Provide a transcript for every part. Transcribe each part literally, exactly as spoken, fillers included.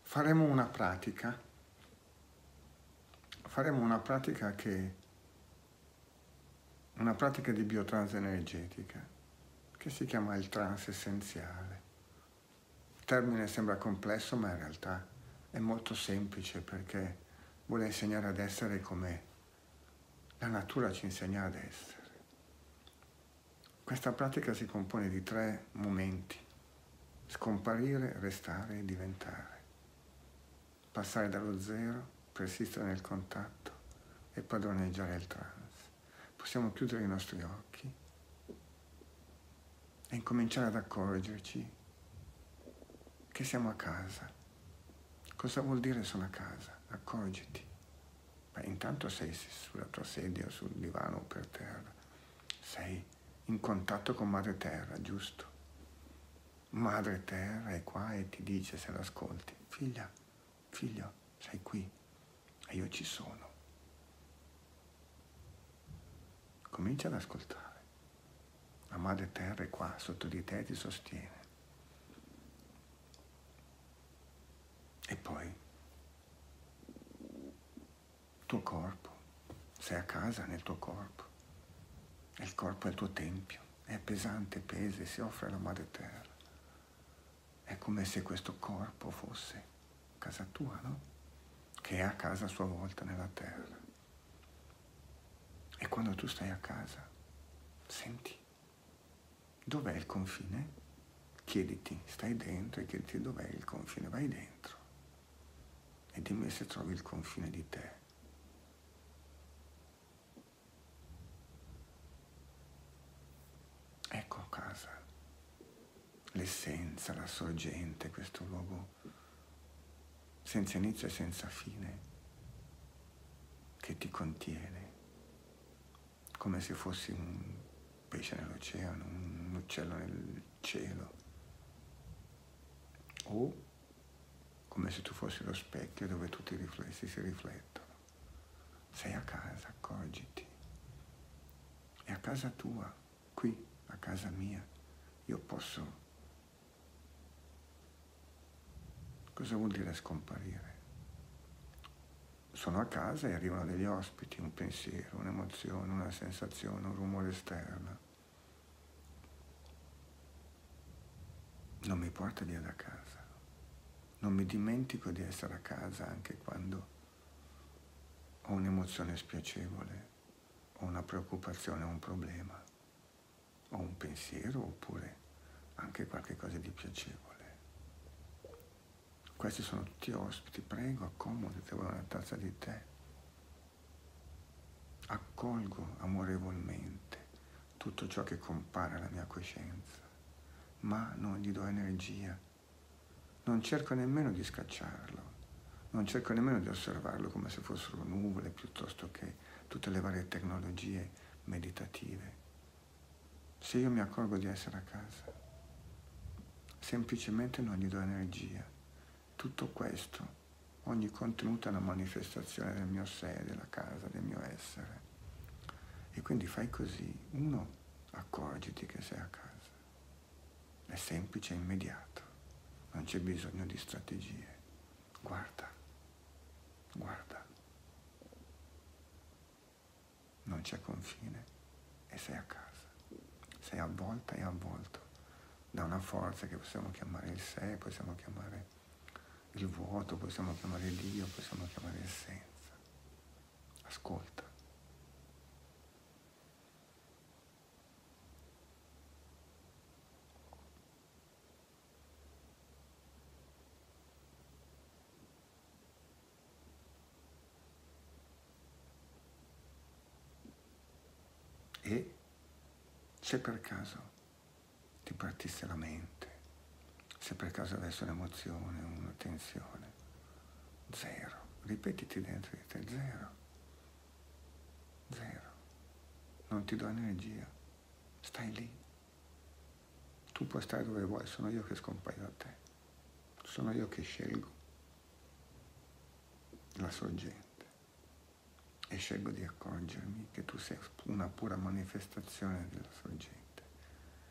faremo una pratica, faremo una pratica che, una pratica di biotrans energetica, che si chiama il trance essenziale. Il termine sembra complesso, ma in realtà è molto semplice perché vuole insegnare ad essere come la natura ci insegna ad essere. Questa pratica si compone di tre momenti: scomparire, restare e diventare. Passare dallo zero, persistere nel contatto e padroneggiare il trance. Possiamo chiudere i nostri occhi e incominciare ad accorgerci che siamo a casa. Cosa vuol dire sono a casa? Accorgiti. Beh, intanto sei sulla tua sedia o sul divano o per terra. Sei in contatto con Madre Terra, giusto? Madre Terra è qua e ti dice, se l'ascolti: figlia, figlio, sei qui e io ci sono. Comincia ad ascoltare. La Madre Terra è qua, sotto di te, ti sostiene. E poi, tuo corpo, sei a casa nel tuo corpo. E il corpo è il tuo tempio, è pesante, pesa e si offre alla Madre Terra. È come se questo corpo fosse casa tua, no? Che è a casa a sua volta nella terra. E quando tu stai a casa, senti, dov'è il confine? Chiediti, stai dentro e chiediti dov'è il confine, vai dentro. E dimmi se trovi il confine di te. Ecco casa, l'essenza, la sorgente, questo luogo senza inizio e senza fine che ti contiene, come se fossi un pesce nell'oceano, un uccello nel cielo, o come se tu fossi lo specchio dove tutti i riflessi si riflettono. Sei a casa, accorgiti. È a casa tua, qui, a casa mia. Io posso... Cosa vuol dire scomparire? Sono a casa e arrivano degli ospiti, un pensiero, un'emozione, una sensazione, un rumore esterno. Non mi porta via da casa. Non mi dimentico di essere a casa anche quando ho un'emozione spiacevole, ho una preoccupazione, un problema, ho un pensiero oppure anche qualche cosa di piacevole. Questi sono tutti ospiti, prego, accomodati, vuoi una tazza di tè. Accolgo amorevolmente tutto ciò che compare alla mia coscienza, ma non gli do energia. Non cerco nemmeno di scacciarlo, non cerco nemmeno di osservarlo come se fossero nuvole piuttosto che tutte le varie tecnologie meditative. Se io mi accorgo di essere a casa, semplicemente non gli do energia. Tutto questo, ogni contenuto è una manifestazione del mio sé, della casa, del mio essere. E quindi fai così. Uno, accorgiti che sei a casa. È semplice e immediato. Non c'è bisogno di strategie. Guarda, guarda. Non c'è confine e sei a casa. Sei avvolta e avvolto da una forza che possiamo chiamare il sé, possiamo chiamare il vuoto, possiamo chiamare Dio, possiamo chiamare essenza. Ascolta. E se per caso ti partisse la mente, se per caso avessi un'emozione, una tensione, zero. Ripetiti dentro di te, zero. Zero. Non ti do energia. Stai lì. Tu puoi stare dove vuoi, sono io che scompaio da te. Sono io che scelgo la sorgente. E scelgo di accorgermi che tu sei una pura manifestazione della sorgente.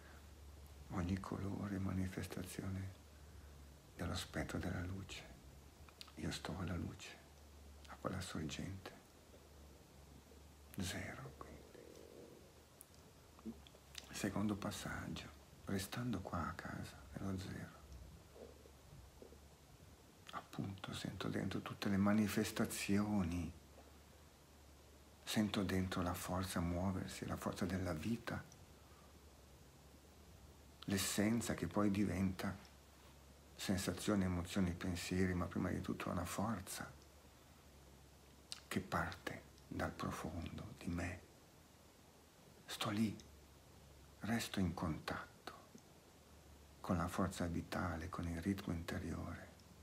Ogni colore è manifestazione dello spettro della luce. io sto alla luce, a quella sorgente, zero quindi. Secondo passaggio, restando qua a casa, nello zero, appunto sento dentro tutte le manifestazioni, sento dentro la forza muoversi, la forza della vita, l'essenza che poi diventa sensazioni, emozioni, pensieri, ma prima di tutto una forza che parte dal profondo di me. Sto lì, resto in contatto con la forza vitale, con il ritmo interiore,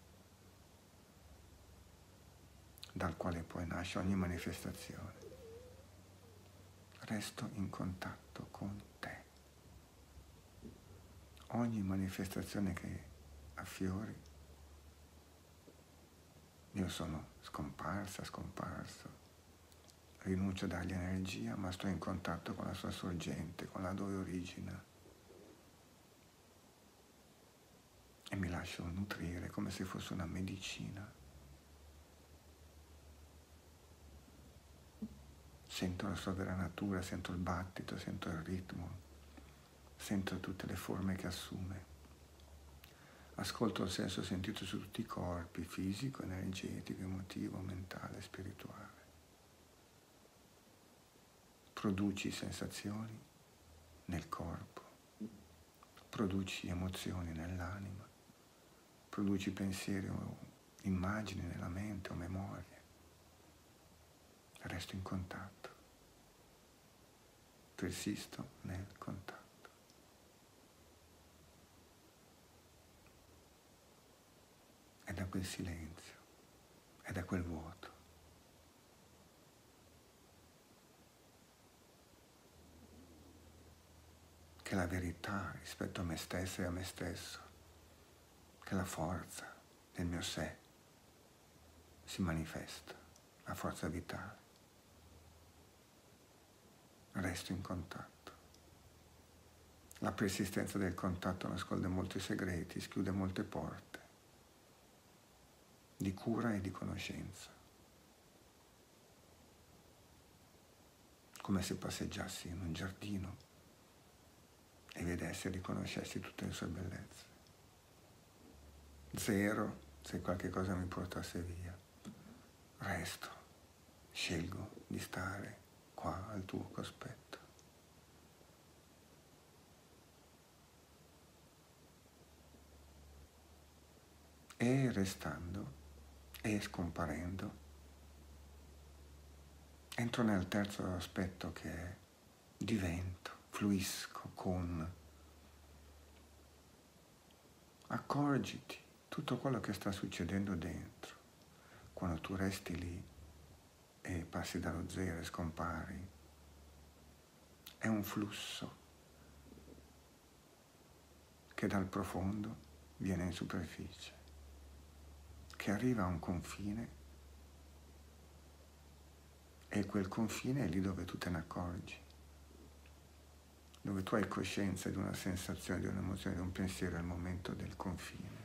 dal quale poi nasce ogni manifestazione. Resto in contatto con te. Ogni manifestazione che affiori, io sono scomparsa, scomparso, rinuncio a dargli energia, ma sto in contatto con la sua sorgente, con la dove origina, e mi lascio nutrire come se fosse una medicina. Sento la sua vera natura, sento il battito, sento il ritmo, sento tutte le forme che assume. Ascolto il senso sentito su tutti i corpi, fisico, energetico, emotivo, mentale, spirituale. Produci sensazioni nel corpo, produci emozioni nell'anima, produci pensieri o immagini nella mente o memorie. Resto in contatto, persisto nel contatto. È da quel silenzio, è da quel vuoto, che la verità rispetto a me stesso e a me stesso, che la forza del mio sé si manifesta, la forza vitale. Resto in contatto. La persistenza del contatto nasconde molti segreti, schiude molte porte di cura e di conoscenza. Come se passeggiassi in un giardino e vedessi e riconoscessi tutte le sue bellezze. Zero se qualche cosa mi portasse via. Resto, scelgo di stare qua al tuo cospetto. E restando e scomparendo, entro nel terzo aspetto che è divento, fluisco con. Accorgiti tutto quello che sta succedendo dentro. Quando tu resti lì e passi dallo zero e scompari, è un flusso che dal profondo viene in superficie, che arriva a un confine, e quel confine è lì dove tu te ne accorgi, dove tu hai coscienza di una sensazione, di un'emozione, di un pensiero al momento del confine.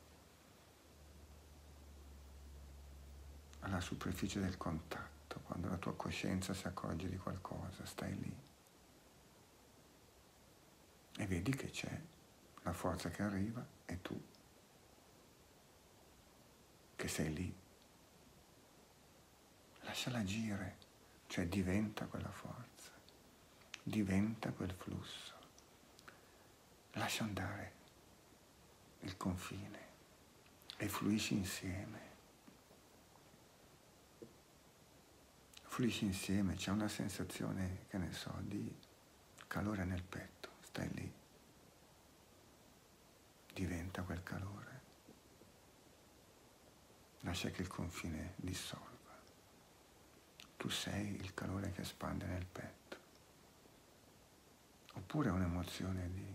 Alla superficie del contatto, quando la tua coscienza si accorge di qualcosa, stai lì e vedi che c'è la forza che arriva e tu che sei lì. Lasciala agire, cioè diventa quella forza, diventa quel flusso. Lascia andare il confine e fluisci insieme. Fluisci insieme, c'è una sensazione, che ne so, di calore nel petto, stai lì, diventa quel calore. Lascia che il confine dissolva. Tu sei il calore che espande nel petto. Oppure un'emozione di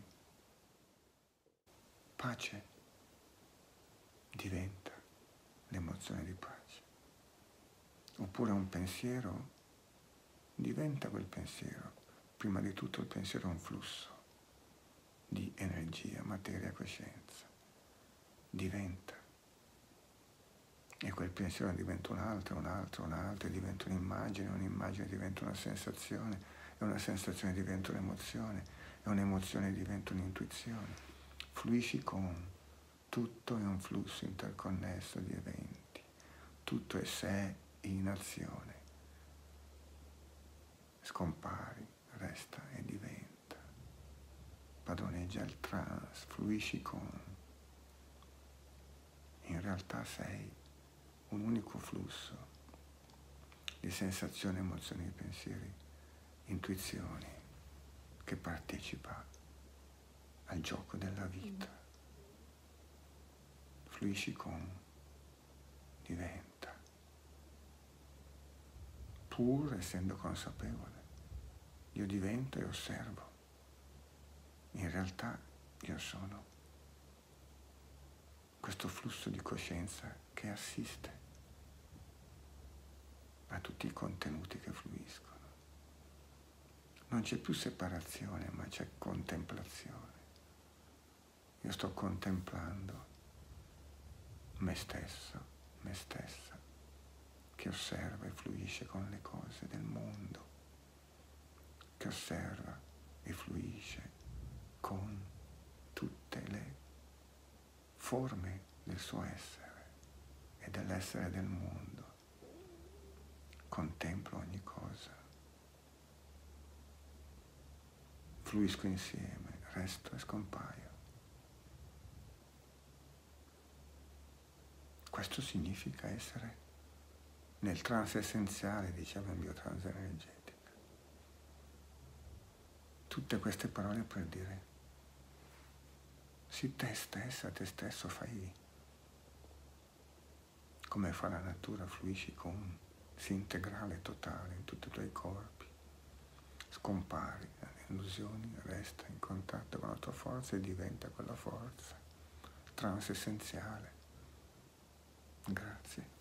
pace diventa l'emozione di pace. Oppure un pensiero diventa quel pensiero. Prima di tutto il pensiero è un flusso di energia, materia, coscienza. Diventa. E quel pensiero diventa un altro, un altro, un altro, e diventa un'immagine, un'immagine diventa una sensazione, e una sensazione diventa un'emozione, e un'emozione diventa un'intuizione. Fluisci con, tutto è un flusso interconnesso di eventi, tutto è sé in azione. Scompari, resta e diventa. Padroneggia il trans, fluisci con. In realtà sei un unico flusso di sensazioni, emozioni, pensieri, intuizioni che partecipa al gioco della vita. Fluisci con, diventa, pur essendo consapevole. Io divento e osservo. In realtà io sono questo flusso di coscienza che assiste a tutti i contenuti che fluiscono. Non c'è più separazione, ma c'è contemplazione. Io sto contemplando me stesso, me stessa, che osserva e fluisce con le cose del mondo, che osserva e fluisce con tutte le forme del suo essere e dell'essere del mondo. Contemplo ogni cosa. Fluisco insieme, resto e scompaio. Questo significa essere nel trance essenziale, diceva in biotrans energetica. Tutte queste parole per dire: sii te stessa, te stesso, fai come fa la natura, fluisci con, sii integrale, totale in tutti i tuoi corpi. Scompari dalle illusioni, resta in contatto con la tua forza e diventa quella forza. Trance essenziale. Grazie.